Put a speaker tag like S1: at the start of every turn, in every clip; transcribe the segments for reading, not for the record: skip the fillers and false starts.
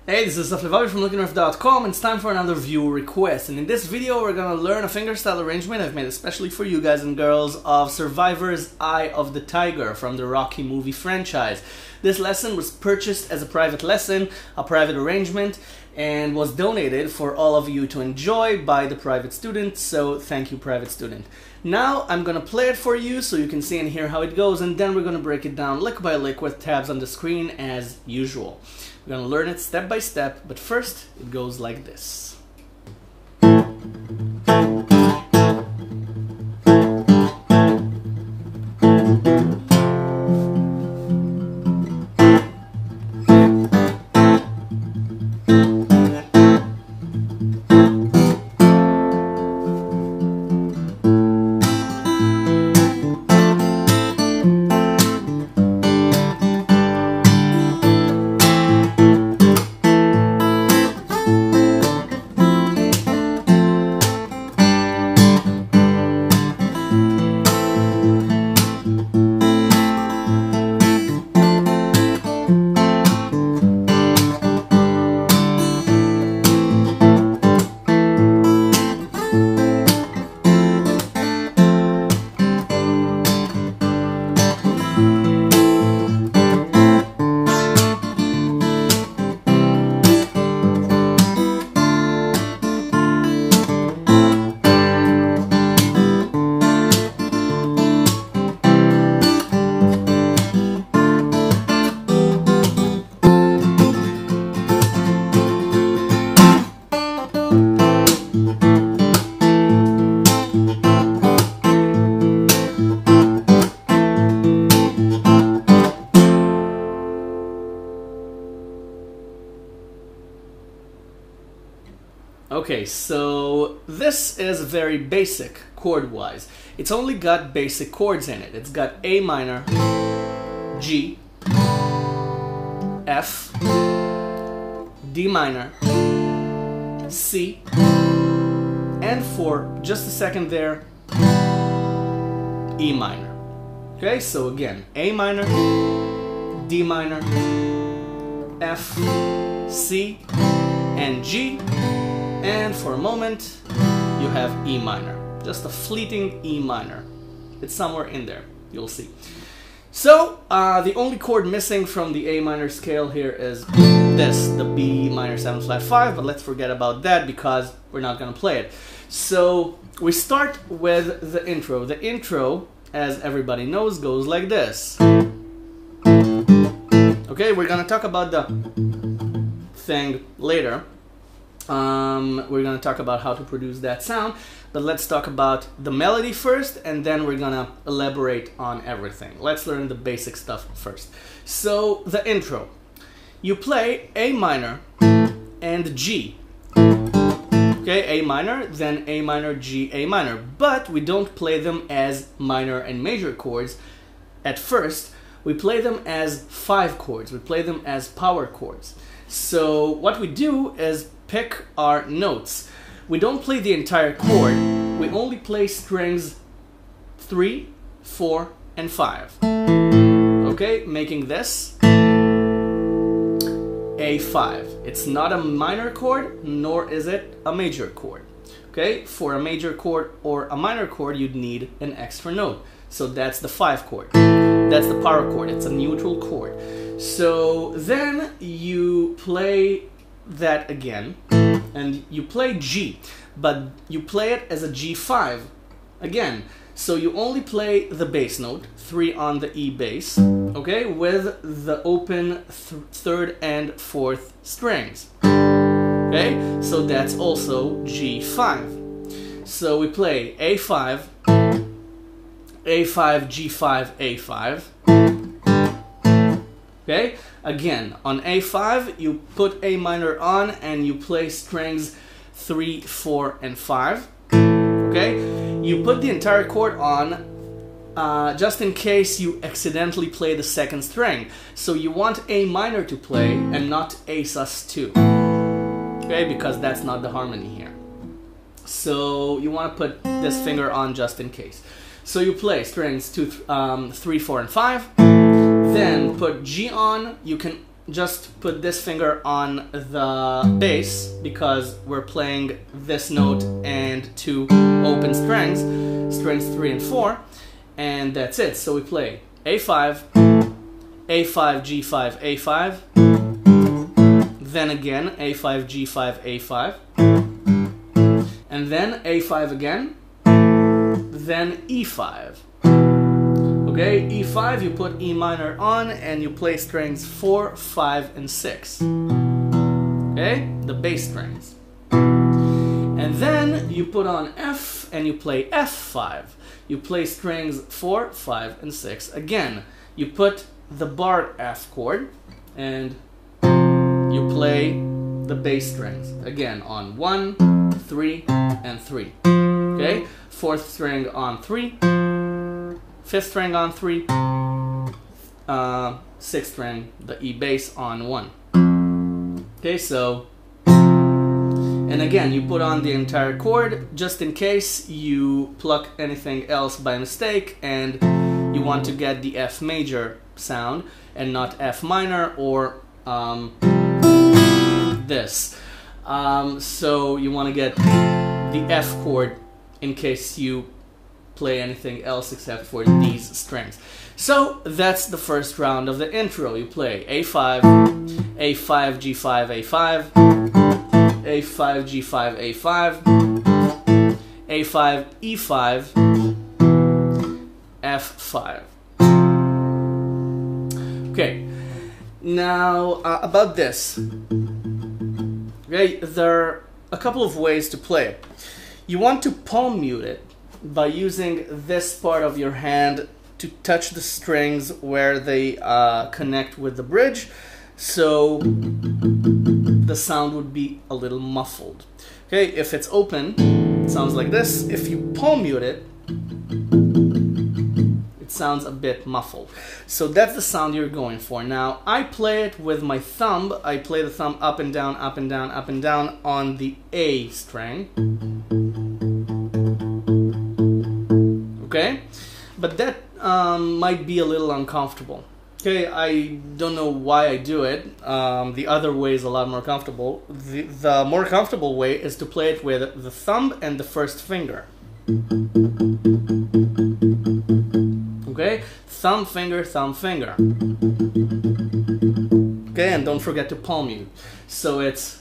S1: Hey, this is Levavi from LickNRiff.com, and it's time for another viewer request. And in this video, we're gonna learn a fingerstyle arrangement I've made especially for you guys and girls of Survivor's Eye of the Tiger from the Rocky movie franchise. This lesson was purchased as a private lesson, a private arrangement, and was donated for all of you to enjoy by the private student, so thank you, private student. Now I'm gonna play it for you so you can see and hear how it goes, and then we're gonna break it down lick by lick with tabs on the screen as usual. We're gonna learn it step by step, but first it goes like this. Okay, so this is very basic chord-wise. It's only got basic chords in it. It's got A minor, G, F, D minor, C, and for just a second there, E minor. Okay, so again, A minor, D minor, F, C, and G. And for a moment, you have E minor. Just a fleeting E minor. It's somewhere in there. You'll see. So, the only chord missing from the A minor scale here is this, the B minor 7 flat 5, but let's forget about that because we're not going to play it. So, we start with the intro. The intro, as everybody knows, goes like this. Okay, we're going to talk about the thing later. We're going to talk about how to produce that sound, but let's talk about the melody first, and then we're going to elaborate on everything. Let's learn the basic stuff first. So, the intro. You play A minor and G. Okay, A minor, then A minor, G, A minor. But we don't play them as minor and major chords at first. We play them as 5 chords. We play them as power chords. So, what we do is pick our notes. We don't play the entire chord, we only play strings 3, 4, and 5. Okay, making this A5. It's not a minor chord, nor is it a major chord. Okay, for a major chord or a minor chord, you'd need an extra note. So that's the 5 chord. That's the power chord, it's a neutral chord. So then you play that again, and you play G, but you play it as a G5 again. So you only play the bass note, 3 on the E bass, okay, with the open 3rd and 4th strings. Okay, so that's also G5. So we play A5, A5, G5, A5. Okay, again, on A5, you put A minor on and you play strings 3, 4, and 5. Okay, you put the entire chord on just in case you accidentally play the 2nd string. So you want A minor to play and not A sus2. Okay, because that's not the harmony here. So you want to put this finger on just in case. So you play strings 2, 3, 4, and 5. Then put G on. You can just put this finger on the bass because we're playing this note and two open strings, strings 3 and 4, and that's it. So we play A5, A5, G5, A5, then again A5, G5, A5, and then A5 again, then E5. Okay, E5, you put E minor on and you play strings 4, 5, and 6. Okay, the bass strings. And then you put on F and you play F5. You play strings 4, 5, and 6. Again, you put the bar F chord and you play the bass strings. Again, on 1, 3, and 3. Okay, 4th string on 3. 5th string on 3, 6th string, the E bass on 1. Okay, so, and again, you put on the entire chord just in case you pluck anything else by mistake and you want to get the F major sound and not F minor or this. So you want to get the F chord in case you play anything else except for these strings. So that's the first round of the intro. You play A5, A5, G5, A5, A5, G5, A5, A5, E5, F5. Okay, now about this. Okay, there are a couple of ways to play it. You want to palm mute it by using this part of your hand to touch the strings where they connect with the bridge, so the sound would be a little muffled. Okay, if it's open, it sounds like this. If you palm mute it, it sounds a bit muffled. So that's the sound you're going for. Now, I play it with my thumb. I play the thumb up and down, up and down, up and down on the A string. Okay, but that might be a little uncomfortable. Okay, I don't know why I do it. The other way is a lot more comfortable. The more comfortable way is to play it with the thumb and the first finger. Okay, thumb, finger, thumb, finger. Okay, and don't forget to palm mute. So it's...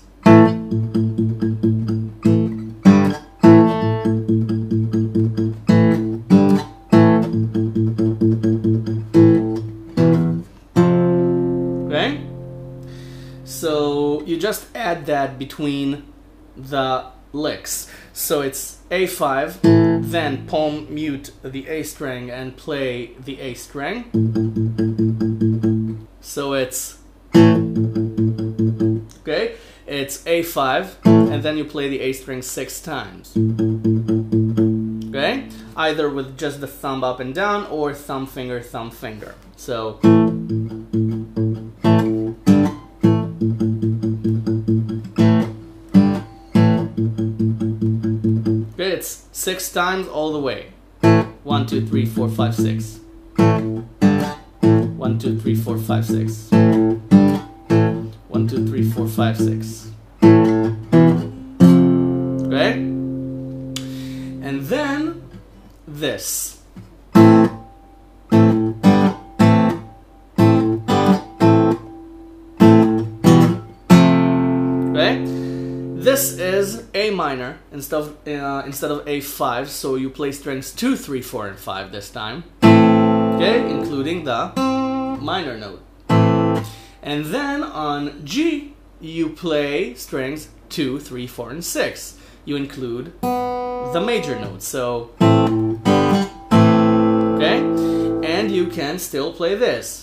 S1: So you just add that between the licks. So it's A5, then palm mute the A string and play the A string. So it's, okay, it's A5, and then you play the A string 6 times. Okay, either with just the thumb up and down or thumb, finger, thumb, finger. So. It's 6 times all the way. 1, 2, 3, 4, 5, 6. 1, 2, 3, 4, 5, 6. 1, 2, 3, 4, 5, 6. Okay? And then this. Okay? This is A minor instead of A5, so you play strings 2, 3, 4, and 5 this time. Okay, including the minor note. And then on G, you play strings 2, 3, 4, and 6. You include the major note, so... Okay, and you can still play this.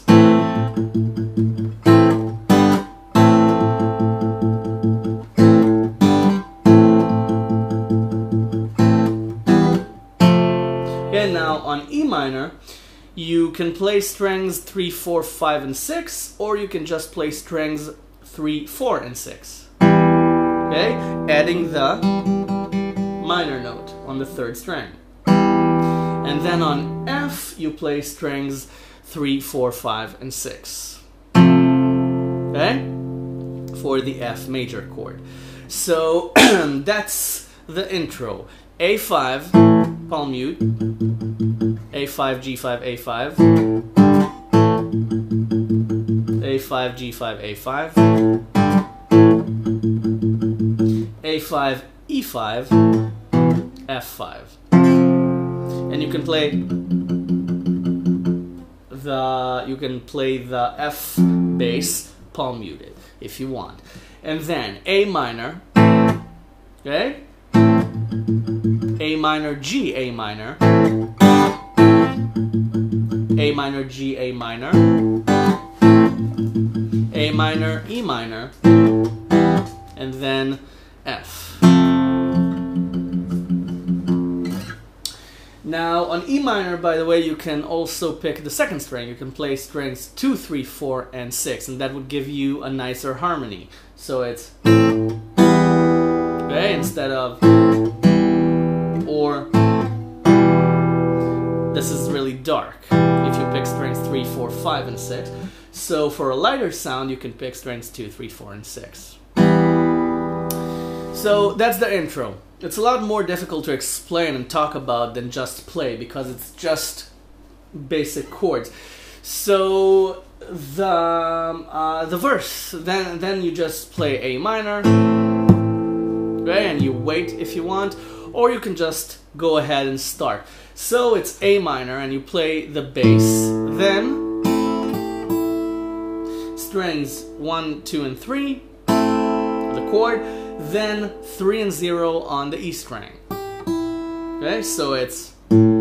S1: Now on E minor, you can play strings 3, 4, 5, and 6, or you can just play strings 3, 4, and 6. Okay, adding the minor note on the 3rd string. And then on F, you play strings 3, 4, 5, and 6. okay, for the F major chord. So that's the intro. A5, palm mute, A5, G5, A5, A5, G5, A5, A5, E5, F5. And you can play the F bass palm muted if you want. And then A minor, okay? A minor, G, A minor, A minor, G, A minor, A minor, E minor, and then F. Now on E minor, by the way, you can also pick the second string. You can play strings 2, 3, 4, and 6, and that would give you a nicer harmony. So it's okay instead of or. This is really dark if you pick strings 3, 4, 5, and 6. So for a lighter sound, you can pick strings 2, 3, 4, and 6. So that's the intro. It's a lot more difficult to explain and talk about than just play because it's just basic chords. So the verse, then you just play A minor, okay, and you wait if you want, or you can just go ahead and start. So it's A minor and you play the bass, then strings 1, 2, and 3, the chord, then 3 and 0 on the E string. Okay, so it's,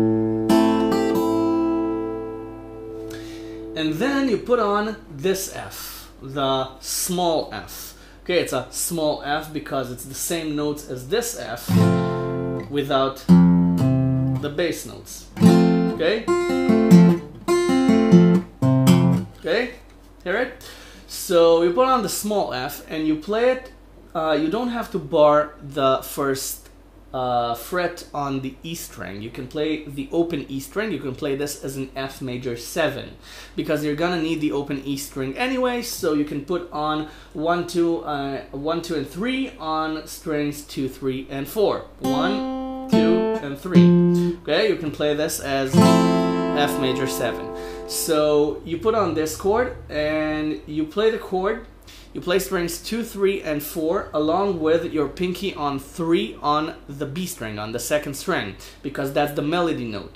S1: and then you put on this F, the small F. Okay, it's a small F because it's the same notes as this F without the bass notes. Okay? Okay? Hear it? So you put on the small F and you play it. You don't have to bar the first fret on the E string. You can play the open E string. You can play this as an F major 7 because you're gonna need the open E string anyway. So you can put on 1, 2, and 3 on strings 2, 3, and 4. 1, 2, and 3. Okay, you can play this as F major 7. So you put on this chord and you play the chord. You play strings 2, 3, and 4 along with your pinky on 3 on the B string, on the second string, because that's the melody note.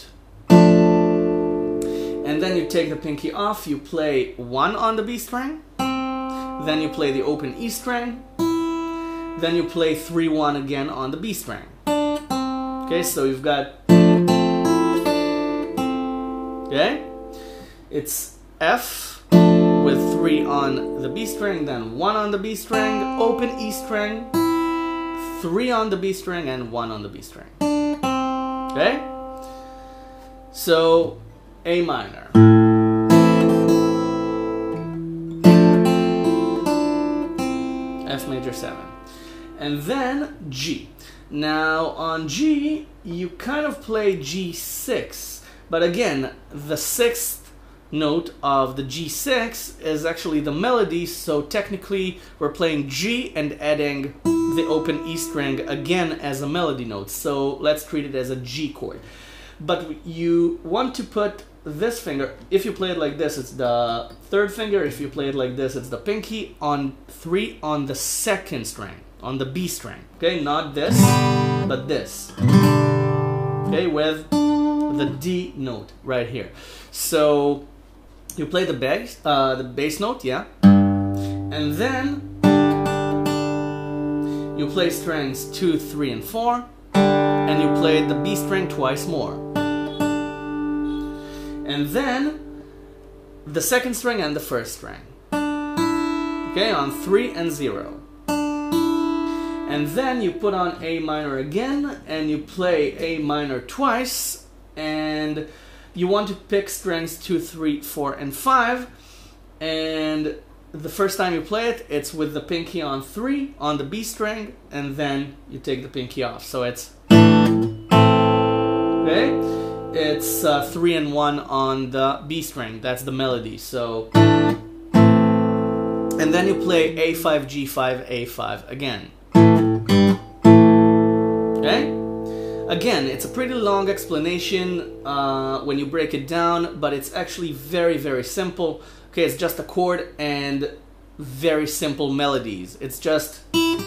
S1: And then you take the pinky off, you play 1 on the B string, then you play the open E string, then you play 3, 1 again on the B string. Okay, so you've got, okay, it's F with 3 on the B string, then 1 on the B string, open E string, 3 on the B string, and 1 on the B string. Okay? So, A minor. F major 7. And then G. Now, on G, you kind of play G6, but again, the 6th note of the G6 is actually the melody, so technically we're playing G and adding the open E string again as a melody note, so let's treat it as a G chord. But you want to put this finger, if you play it like this, it's the third finger, if you play it like this, it's the pinky, on 3 on the second string, on the B string, okay, not this, but this, okay, with the D note right here. So you play the bass note, yeah, and then you play strings 2, 3, and 4, and you play the B string twice more, and then the second string and the first string, okay, on 3 and 0, and then you put on A minor again, and you play A minor twice, and you want to pick strings 2, 3, 4, and 5, and the first time you play it, it's with the pinky on 3 on the B string, and then you take the pinky off. So it's, okay, it's 3 and 1 on the B string. That's the melody. So And then you play A5, G5, A5 again. Okay? Again, it's a pretty long explanation when you break it down, but it's actually very, very simple. Okay, it's just a chord and very simple melodies. It's just...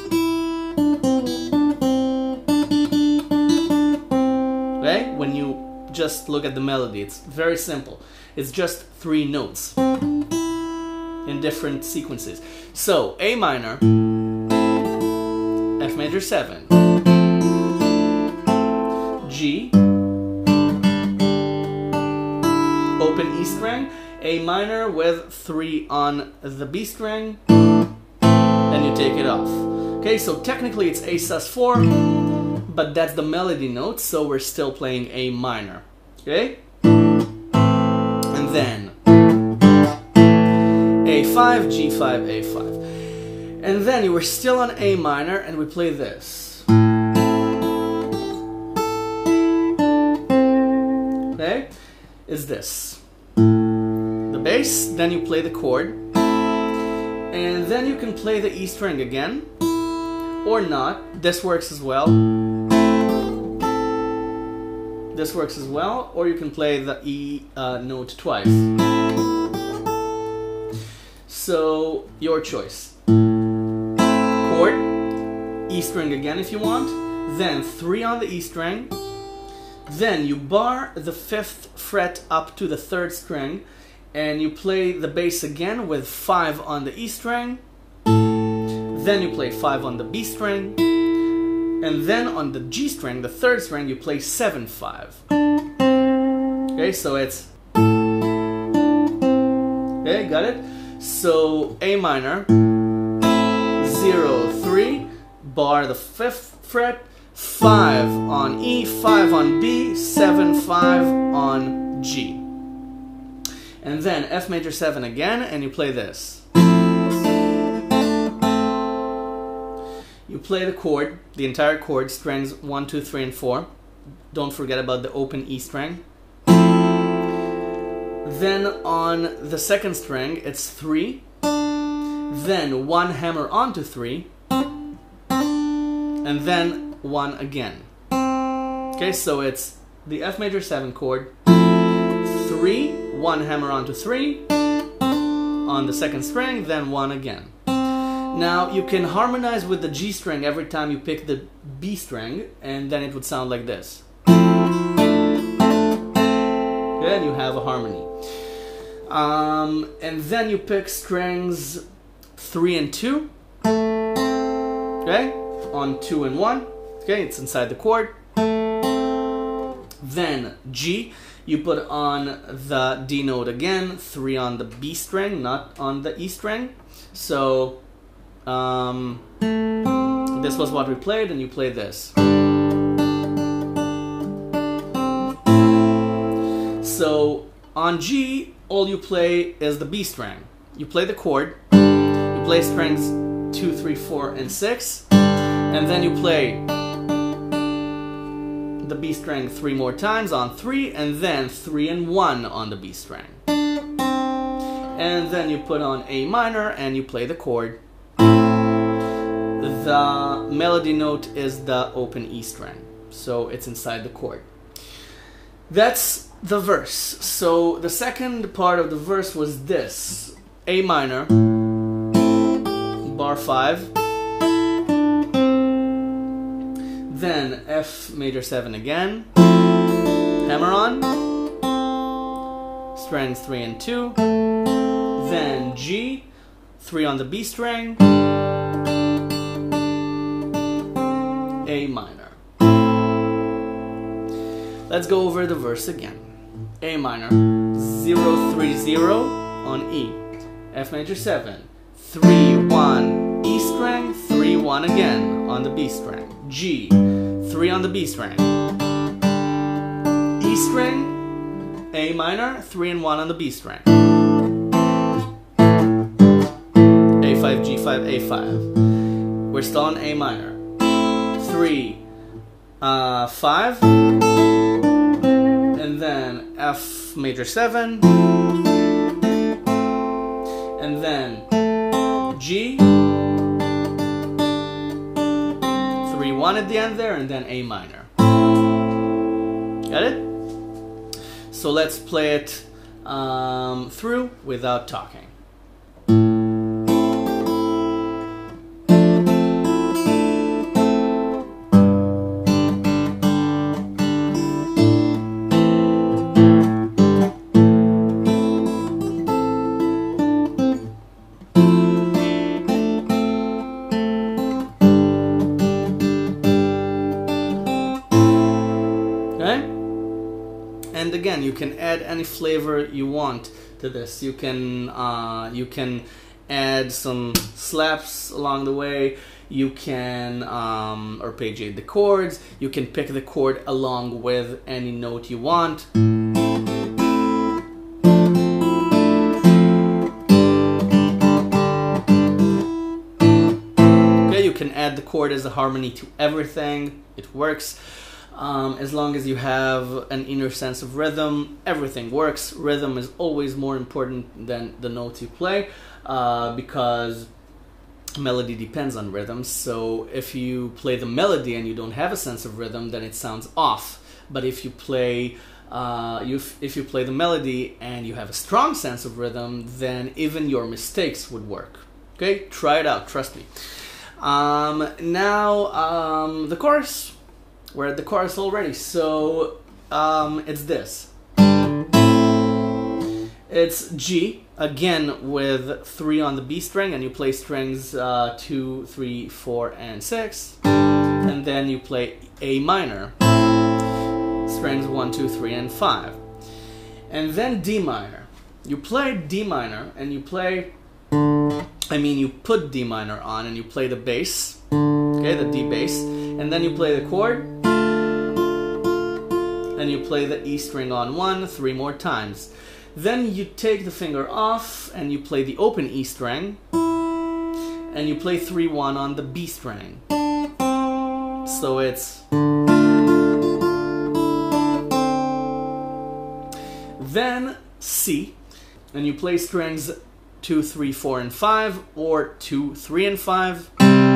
S1: Okay? When you just look at the melody, it's very simple. It's just 3 notes in different sequences. So, A minor, F major 7, G, open E string, A minor with 3 on the B string, and you take it off. Okay, so technically it's A sus4, but that's the melody note, so we're still playing A minor. Okay? And then A5, G5, A5. And then you were still on A minor, and we play this. Okay? Is this. The bass, then you play the chord, and then you can play the E string again, or not. This works as well. This works as well, or you can play the E note twice. So, your choice. Chord, E string again if you want, then 3 on the E string, then you bar the 5th fret up to the 3rd string, and you play the bass again with 5 on the E string, then you play 5 on the B string, and then on the G string, the 3rd string, you play 7-5. Okay, so it's... Okay, got it? So, A minor, 0, 3, bar the 5th fret, 5 on E, 5 on B, 7, 5 on G. And then F major 7 again, and you play this. You play the chord, the entire chord, strings 1, 2, 3, and 4. Don't forget about the open E string. Then on the 2nd string, it's 3. Then 1 hammer onto 3. And then 1 again. Okay, so it's the F major 7 chord, 3, 1 hammer onto 3, on the 2nd string, then 1 again. Now you can harmonize with the G string every time you pick the B string, and then it would sound like this. Then you have a harmony. And then you pick strings 3 and 2, okay, on 2 and 1, okay, it's inside the chord. Then G, you put on the D note again, 3 on the B string, not on the E string. So this was what we played, and you play this. So on G, all you play is the B string. You play the chord, you play strings 2, 3, 4, and 6, and then you play the B string 3 more times on 3, and then 3 and 1 on the B string. And then you put on A minor and you play the chord. The melody note is the open E string, so it's inside the chord. That's the verse. So the second part of the verse was this: A minor, bar 5, then F major 7 again, hammer on, strings 3 and 2, then G, 3 on the B string, A minor. Let's go over the verse again. A minor, 0, 3, 0 on E, F major 7, 3, 1, E string, 3, 1 again on the B string, G, 3 on the B string, E string, A minor, 3 and 1 on the B string, A5, G5, A5. We're still on A minor. 3, 5, and then F major 7, and then G, 3-1 at the end there, and then A minor. Got it? So let's play it through without talking. And again, you can add any flavor you want to this. You can add some slaps along the way. You can arpeggiate the chords. You can pick the chord along with any note you want. Okay, you can add the chord as a harmony to everything. It works. As long as you have an inner sense of rhythm, everything works. Rhythm is always more important than the notes you play, because melody depends on rhythm. So if you play the melody and you don't have a sense of rhythm, then it sounds off. But if you play if you play the melody and you have a strong sense of rhythm, then even your mistakes would work. Okay, try it out, trust me. Now the chorus. We're at the chorus already, so it's this. It's G, again with 3 on the B string, and you play strings 2, 3, 4, and 6. And then you play A minor, strings 1, 2, 3, and 5. And then D minor. You play D minor, and you play, you put D minor on, and you play the bass, okay, the D bass, and then you play the chord, and you play the E string on 1 3 more times. Then you take the finger off and you play the open E string, and you play 3-1 on the B string. So it's then C, and you play strings 2, 3, 4, and 5, or 2, 3, and 5.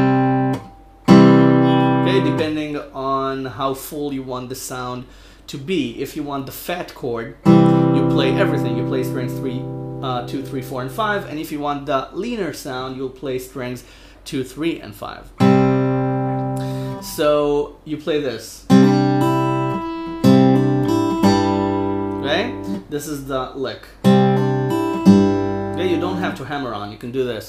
S1: Okay, depending on how full you want the sound to be. If you want the fat chord, you play everything. You play strings 2, 3, 4, and 5. And if you want the leaner sound, you'll play strings 2, 3, and 5. So you play this. Okay? This is the lick. Okay, you don't have to hammer on. You can do this.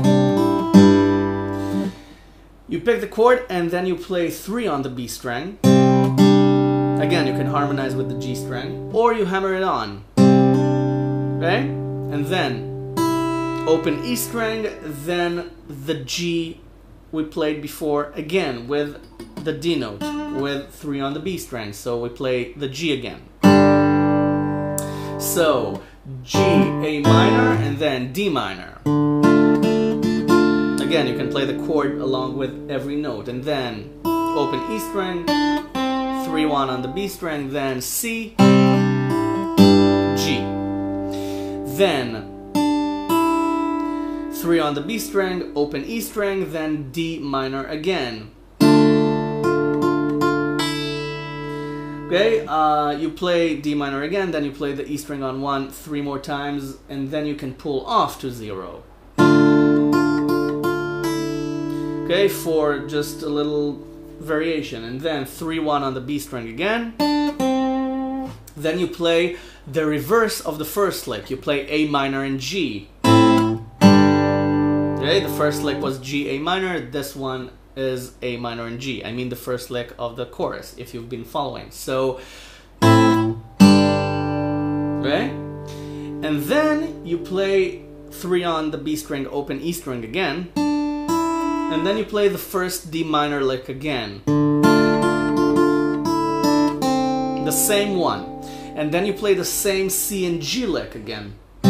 S1: You pick the chord and then you play 3 on the B string. Again, you can harmonize with the G string, or you hammer it on. Okay? And then open E string, then the G we played before, again with the D note, with 3 on the B string. So we play the G again. So G, A minor, and then D minor. Again, you can play the chord along with every note, and then open E string, 3-1 on the B string, then C, G. Then 3 on the B string, open E string, then D minor again. Okay, you play D minor again, then you play the E string on 1 3 more times, and then you can pull off to 0. Okay, for just a little variation, and then 3-1 on the B string again. Then you play the reverse of the first lick. You play A minor and G. Okay, the first lick was G, A minor. This one is A minor and G. I mean the first lick of the chorus, if you've been following. So, okay, and then you play 3 on the B string, open E string again. And then you play the first D minor lick again. The same one. And then you play the same C and G lick again.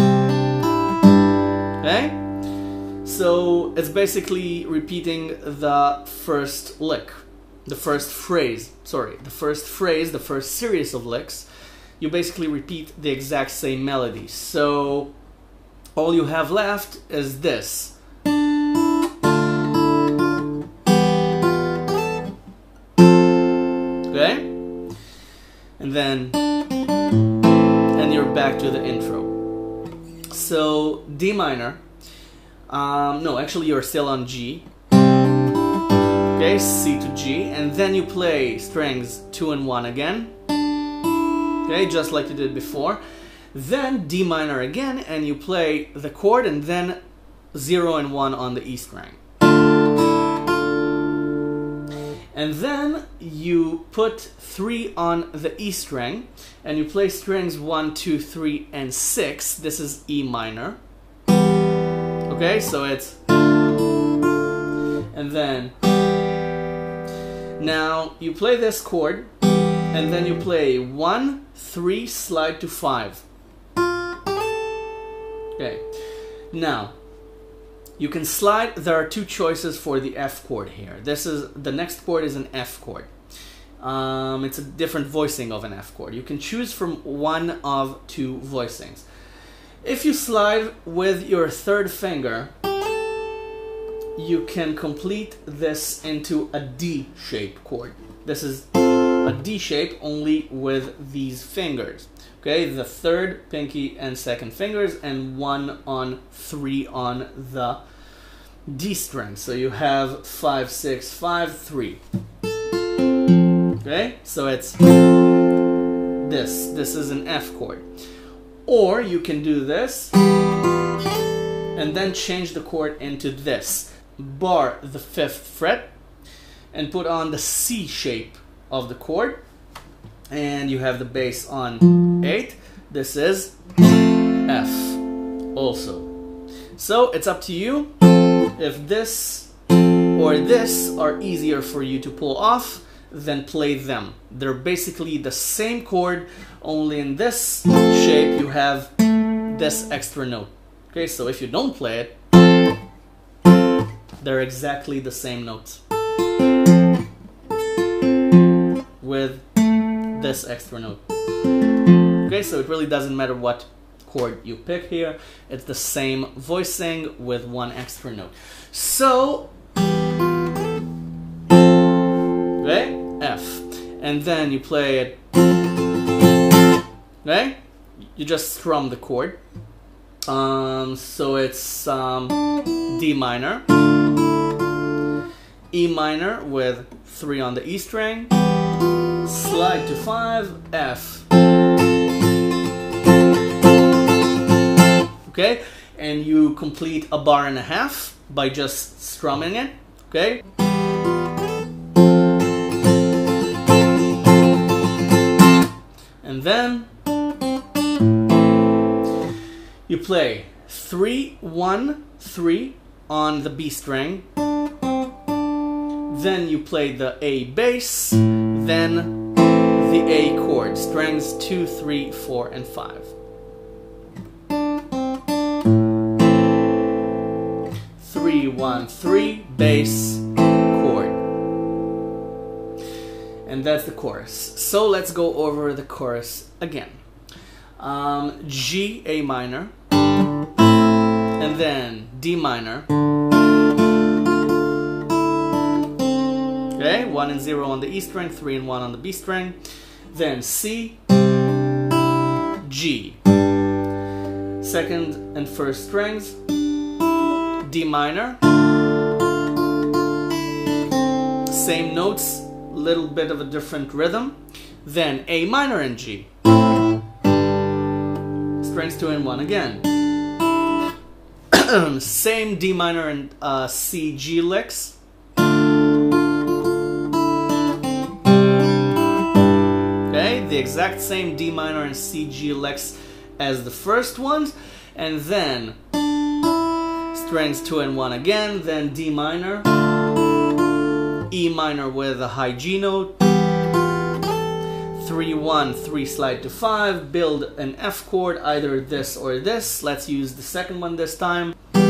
S1: Okay? So it's basically repeating the first lick. The first phrase. Sorry, the first phrase, the first series of licks. You basically repeat the exact same melody. So all you have left is this. then you're back to the intro. So D minor, no, actually you're still on G. Okay, C to G, and then you play strings 2 and 1 again. Okay, just like you did before. Then D minor again, and you play the chord, and then 0 and 1 on the E string. And then you put 3 on the E string, and you play strings 1, 2, 3, and 6. This is E minor. Okay, so it's... And then... Now, you play this chord, and then you play 1, 3, slide to 5. Okay, now, you can slide. There are 2 choices for the F chord here. The next chord is an F chord. It's a different voicing of an F chord. You can choose from one of 2 voicings. If you slide with your 3rd finger, you can complete this into a D shape chord. This is a D shape only with these fingers. Okay, the 3rd, pinky, and 2nd fingers, and 1 on 3 on the D string. So you have 5, 6, 5, 3. Okay, so it's this. This is an F chord. Or you can do this and then change the chord into this. Bar the 5th fret and put on the C shape of the chord. And you have the bass on 8. This is F also. So it's up to you if this or this are easier for you to pull off, then play them. They're basically the same chord, only in this shape you have this extra note. Okay, so if you don't play it, they're exactly the same notes with this extra note. Okay, so it really doesn't matter what chord you pick here. It's the same voicing with 1 extra note. So, okay, F. And then you play it, okay? You just strum the chord. So it's D minor, E minor with 3 on the E string, slide to 5, F. Okay, and you complete a bar and a half by just strumming it. Okay. And then you play 3, 1, 3 on the B string. Then you play the A bass, then the A chord, strings 2, 3, 4, and 5. 3, 1, 3, bass, chord. And that's the chorus. So let's go over the chorus again. G, A minor, and then D minor. Okay, 1 and 0 on the E string, 3 and 1 on the B string. Then C, G. 2nd and 1st strings, D minor. Same notes, little bit of a different rhythm. Then A minor and G. Strings 2 and 1 again. Same D minor and C, G licks. The exact same D minor and C, G licks as the first ones, and then strings 2 and 1 again, then D minor, E minor with a high G note, 3, 1, 3 slide to 5, build an F chord, either this or this. Let's use the 2nd one this time.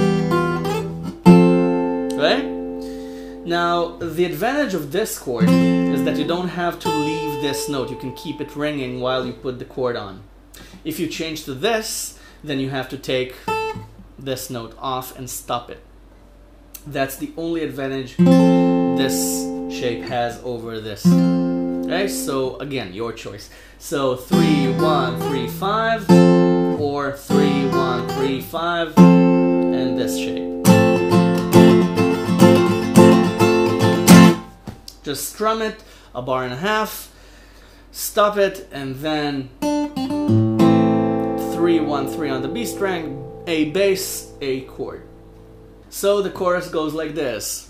S1: Okay? Now, the advantage of this chord is that you don't have to leave this note. You can keep it ringing while you put the chord on. If you change to this, then you have to take this note off and stop it. That's the only advantage this shape has over this. Okay, so again, your choice. So 3, 1, 3, 5, or 3, 1, 3, 5, and this shape. Just strum it a bar and a half, stop it, and then 3, 1, 3 on the B string, A bass, A chord. So the chorus goes like this.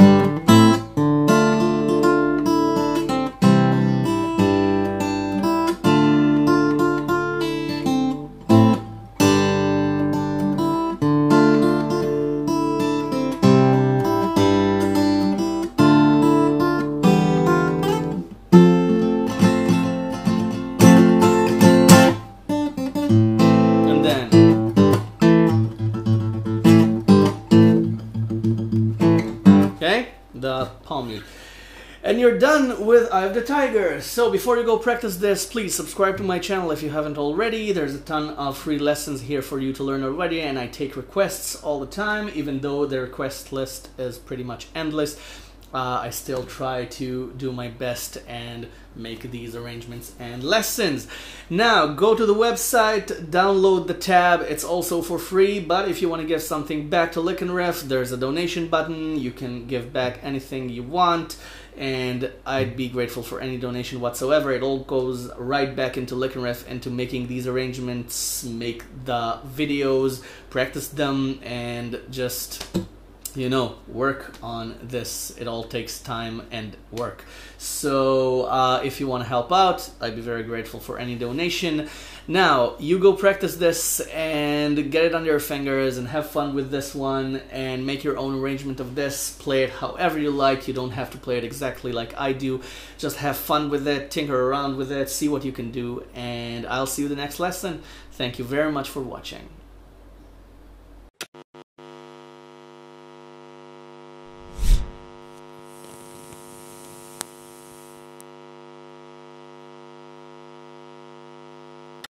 S1: The palm mute. And you're done with Eye of the Tiger. So before you go practice this, please subscribe to my channel if you haven't already. There's a ton of free lessons here for you to learn already, and I take requests all the time, even though the request list is pretty much endless. I still try to do my best and make these arrangements and lessons. Now go to the website, download the tab. It's also for free, but if you want to give something back to LickNRiff, there's a donation button. You can give back anything you want, and I'd be grateful for any donation whatsoever. It all goes right back into LickNRiff, into making these arrangements, make the videos, practice them, and just, you know, work on this. It all takes time and work. So if you want to help out, I'd be very grateful for any donation. Now, you go practice this and get it under your fingers and have fun with this one and make your own arrangement of this. Play it however you like. You don't have to play it exactly like I do. Just have fun with it, tinker around with it, see what you can do, and I'll see you in the next lesson. Thank you very much for watching.